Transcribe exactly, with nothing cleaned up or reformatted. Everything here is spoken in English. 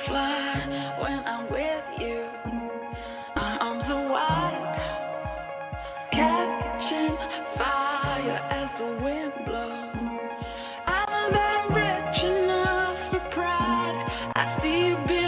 fly when I'm with you. My arms are wide, catching fire as the wind blows. I'm that rich enough for pride. I see you build